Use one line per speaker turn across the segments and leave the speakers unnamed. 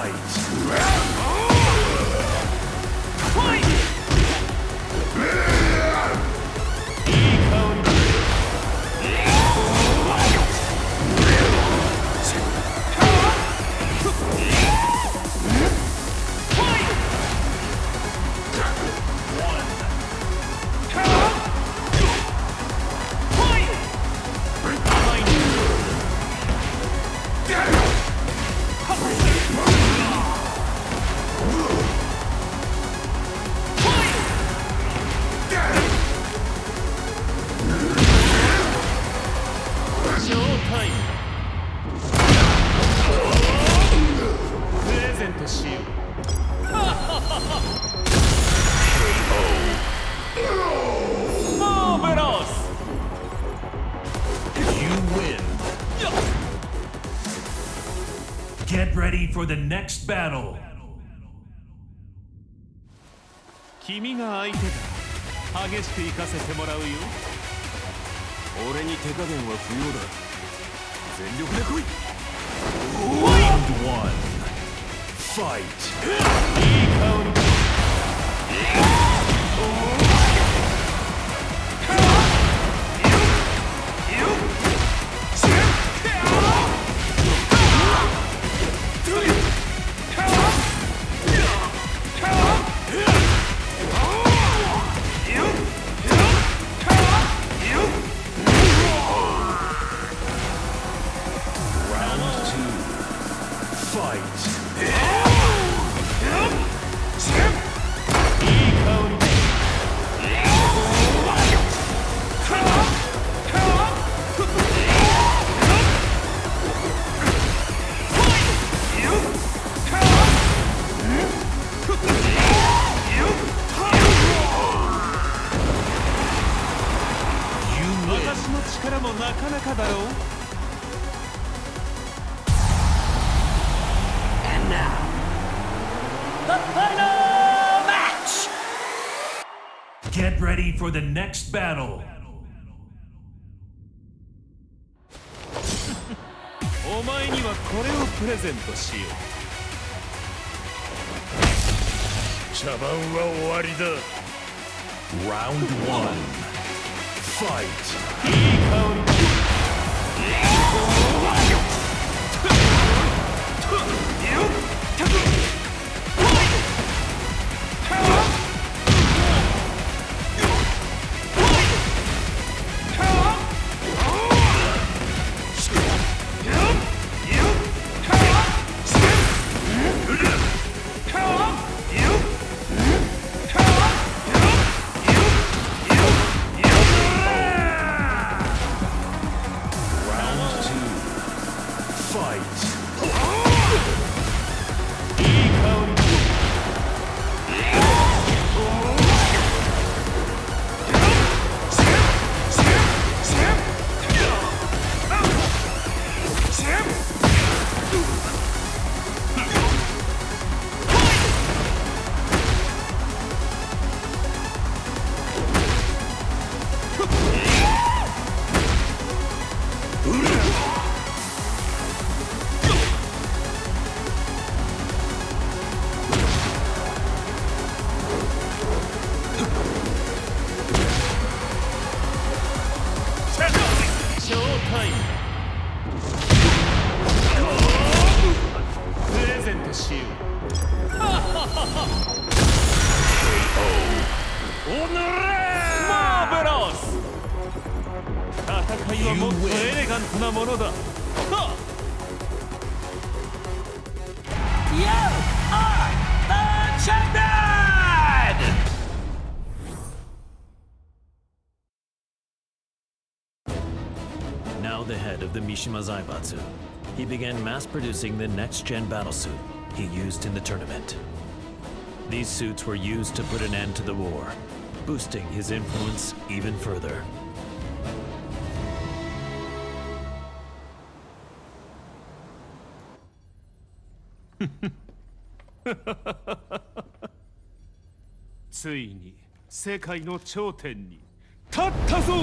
Get ready for the next battle.
君が相手だ。激しく行かせてもらうよ。俺に手加減は不要だ。全力で来い。
Round 1 Fight.
いい香り。私の力もなかなかだろう。
And now, the final match!
Get ready for the next battle.
お前にはこれをプレゼントしよう。茶番は終わりだ。
Round 1 Fight.
いい香り。プレゼントしよう。マーベラス。戦いはもっとエレガントなものだ。
You are the champion!
Now the head of the Mishima Zaibatsu, he began mass-producing the next-gen battlesuit he used in the tournament. These suits were used to put an end to the war, boosting his influence even further.
ついに世界の頂点に立ったぞ。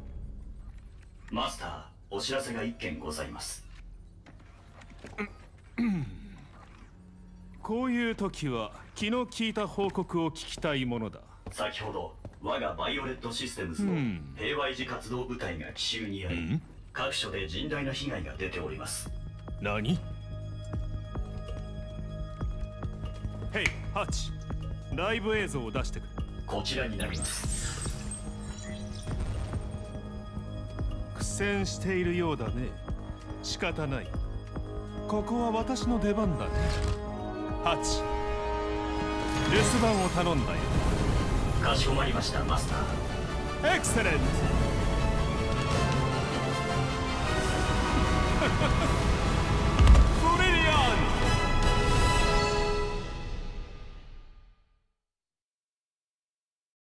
マスター、お知らせが一件ございます。
こういう時は気の利いた報告を聞きたいものだ。
先ほど我がバイオレットシステムズの平和維持活動部隊が奇襲にあり、各所で甚大な被害が出ております。
何？ヘイ、ハッチ、ライブ映像を出してくれ。
こちらになります。
苦戦しているようだね。仕方ない。ここは私の出番だね。ハッチ、留守番を頼んだよ。
かしこまりました、マスター。
エクセレント。